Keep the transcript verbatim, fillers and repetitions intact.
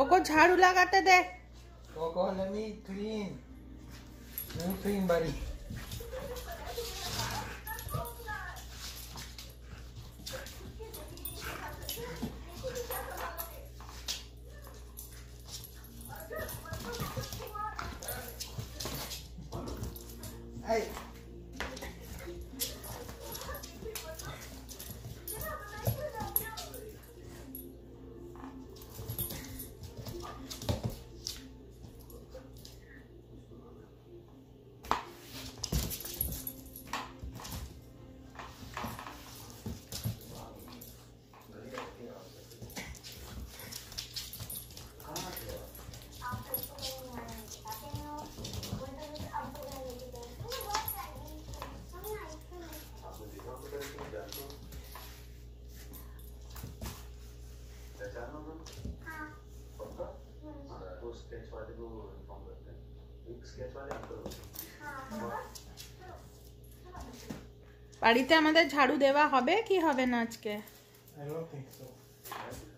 Cocoa झाड़ू लगाते दे। Coco let me clean. Let me clean buddy. Hey. বাড়িতে আমাদের ঝাড়ু দেওয়া হবে কি হবে না আজকে? I don't think so.